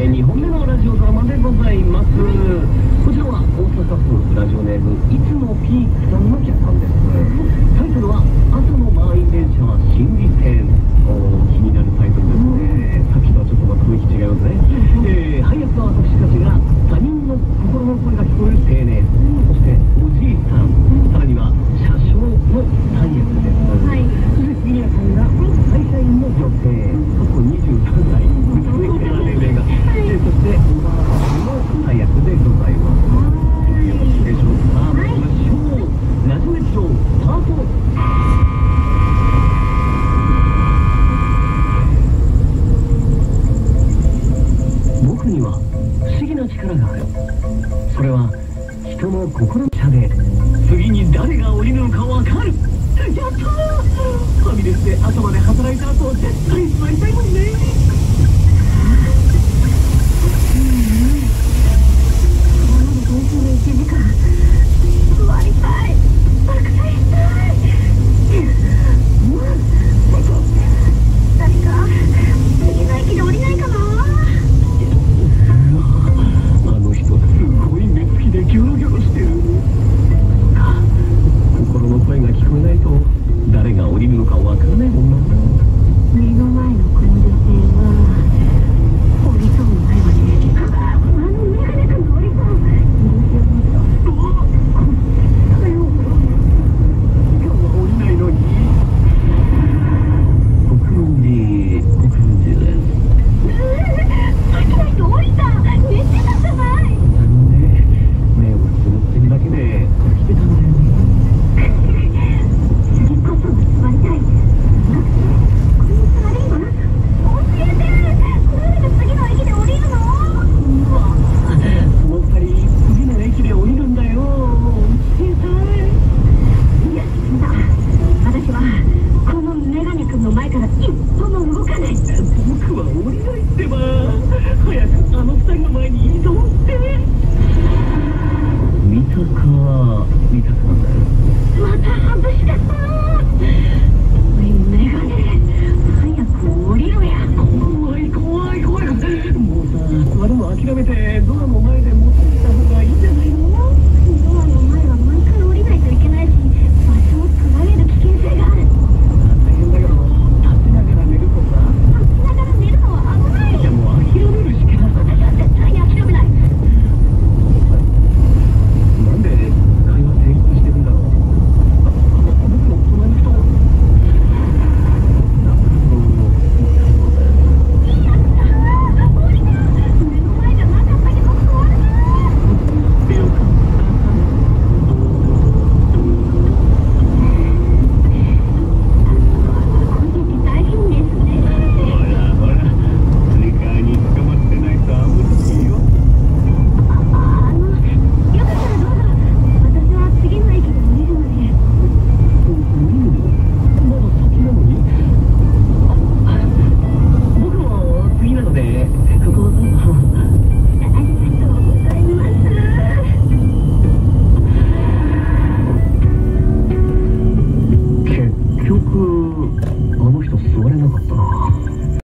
2本目のラジオドラマでございます。こちらは大阪府ラジオネームいつもピークさんの脚本です。タイトルは朝の満員電車は心理戦。気になるタイトルですね。さっきとはちょっとまた雰囲気違いますね。配役は私たちが他人の心の声が聞こえる青年、そしておじいさん、さらには車掌の3役です。そして杉谷さんが会社員の女性、過去23歳、年齢が、そしておばあさんの3役でございます。よろしいでしょうか。参りましょう。ラジオエピソードスタート。僕には不思議な力がある。それは人の心の差で次に誰が降りるのかわかる。やったー。ファミレスで朝まで働いた後絶対座りたいもんね。